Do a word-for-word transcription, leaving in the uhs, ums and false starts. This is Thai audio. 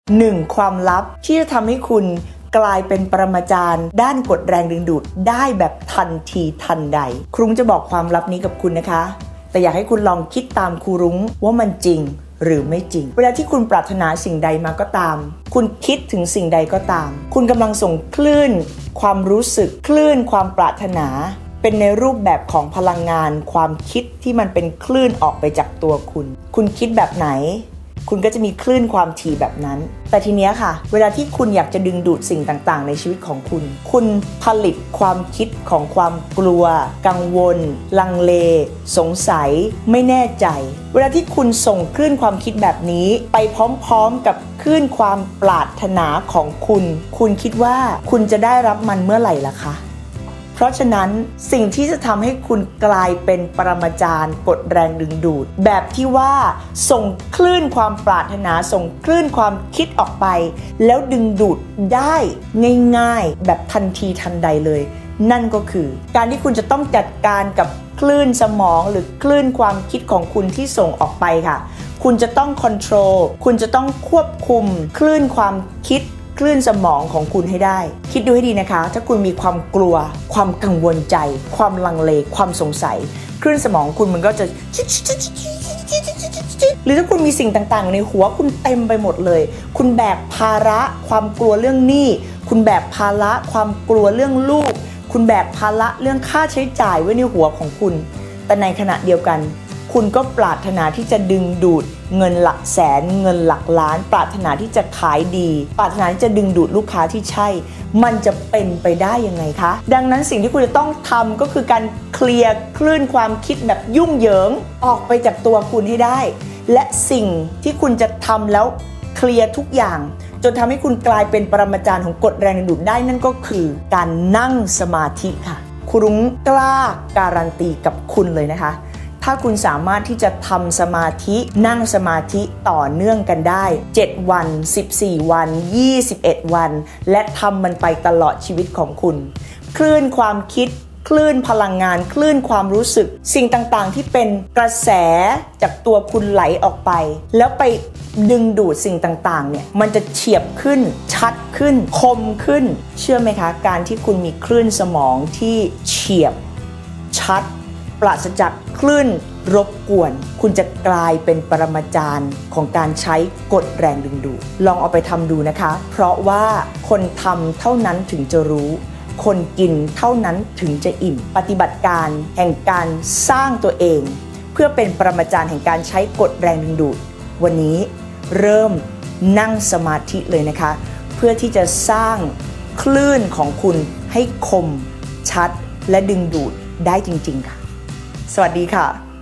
หนึ่งความลับที่จะทำให้คุณกลายเป็นปรมาจารย์ด้านกฎแรงดึงดูดได้แบบทันทีทันใดครุ้งจะบอกความลับนี้กับคุณนะคะแต่อยากให้คุณลองคิดตามครูรุ้งว่ามันจริงหรือไม่จริงเวลาที่คุณปรารถนาสิ่งใดมาก็ตามคุณคิดถึงสิ่งใดก็ตามคุณกำลังส่งคลื่นความรู้สึกคลื่นความปรารถนาเป็นในรูปแบบของพลังงานความคิดที่มันเป็นคลื่นออกไปจากตัวคุณคุณคิดแบบไหนคุณก็จะมีคลื่นความถี่แบบนั้นแต่ทีเนี้ยค่ะเวลาที่คุณอยากจะดึงดูดสิ่งต่างๆในชีวิตของคุณคุณผลิตความคิดของความกลัวกังวลลังเลสงสัยไม่แน่ใจเวลาที่คุณส่งคลื่นความคิดแบบนี้ไปพร้อมๆกับคลื่นความปรารถนาของคุณคุณคิดว่าคุณจะได้รับมันเมื่อไหร่ล่ะคะเพราะฉะนั้นสิ่งที่จะทำให้คุณกลายเป็นปรมาจารย์กฎแรงดึงดูดแบบที่ว่าส่งคลื่นความปรารถนาส่งคลื่นความคิดออกไปแล้วดึงดูดได้ง่ายๆแบบทันทีทันใดเลยนั่นก็คือการที่คุณจะต้องจัดการกับคลื่นสมองหรือคลื่นความคิดของคุณที่ส่งออกไปค่ะคุณจะต้องคอนโทรลคุณจะต้องควบคุมคลื่นความคิดคลื่นสมองของคุณให้ได้คิดดูให้ดีนะคะถ้าคุณมีความกลัวความกังวลใจความลังเลความสงสัยคลื่นสมองคุณมันก็จะหรือถ้าคุณมีสิ่งต่างๆในหัวคุณเต็มไปหมดเลยคุณแบกภาระความกลัวเรื่องหนี้คุณแบกภาระความกลัวเรื่องลูกคุณแบกภาระเรื่องค่าใช้จ่ายไว้ในหัวของคุณแต่ในขณะเดียวกันคุณก็ปรารถนาที่จะดึงดูดเงินหลักแสนเงินหลักล้านปรารถนาที่จะขายดีปรารถนาที่จะดึงดูดลูกค้าที่ใช่มันจะเป็นไปได้ยังไงคะดังนั้นสิ่งที่คุณจะต้องทำก็คือการเคลียร์คลื่นความคิดแบบยุ่งเหยิงออกไปจากตัวคุณให้ได้และสิ่งที่คุณจะทำแล้วเคลียร์ทุกอย่างจนทำให้คุณกลายเป็นปรมาจารย์ของกฎแรงดึงดูดได้นั่นก็คือการนั่งสมาธิค่ะครูรุ้งกล้าการันตีกับคุณเลยนะคะถ้าคุณสามารถที่จะทำสมาธินั่งสมาธิต่อเนื่องกันได้เจ็ดวันสิบสี่วันยี่สิบเอ็ดวันและทำมันไปตลอดชีวิตของคุณคลื่นความคิดคลื่นพลังงานคลื่นความรู้สึกสิ่งต่างๆที่เป็นกระแสจากตัวคุณไหลออกไปแล้วไปดึงดูดสิ่งต่างๆเนี่ยมันจะเฉียบขึ้นชัดขึ้นคมขึ้นเชื่อไหมคะการที่คุณมีคลื่นสมองที่เฉียบชัดปราศจากคลื่นรบกวนคุณจะกลายเป็นปรมาจารย์ของการใช้กฎแรงดึงดูดลองเอาไปทำดูนะคะเพราะว่าคนทำเท่านั้นถึงจะรู้คนกินเท่านั้นถึงจะอิ่มปฏิบัติการแห่งการสร้างตัวเองเพื่อเป็นปรมาจารย์แห่งการใช้กฎแรงดึงดูดวันนี้เริ่มนั่งสมาธิเลยนะคะเพื่อที่จะสร้างคลื่นของคุณให้คมชัดและดึงดูดได้จริงๆค่ะสวัสดีค่ะ